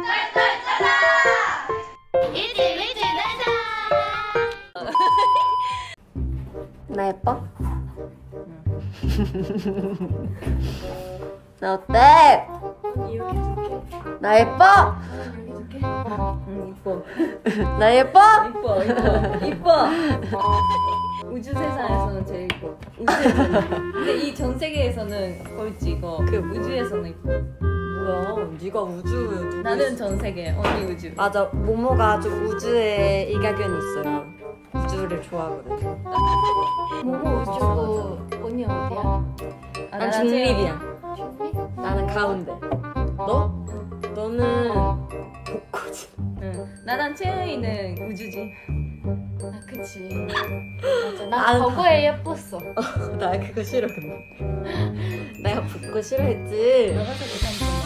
나 예뻐? 나 어때? 이렇게 줄게. 나 예뻐? 여기 줄게. 이뻐. 나 예뻐? 이뻐. 이뻐. 우주 세상에서는 제일 이뻐. 우주에서는. 근데 이 전 세계에서는 꼴찌 이거. 그 우주에서는 이뻐. 뭐야? 네가 우주 나는 전 세계, 언니 우주. 맞아. 모모가 좀 우주에 일가견이 있어요. 우주를 좋아하거든. 모모 우주고 언니 어디야? 난 중립이야. 중립? 나는 가운데. 너? 너는 복고지. 응. 나랑 채은이는 우주지. 아 그치. 맞아. 나 저거에 예뻤어. 나 그거 싫어 근데. 내가 복고 싫어했지. 너가 더 괜찮지.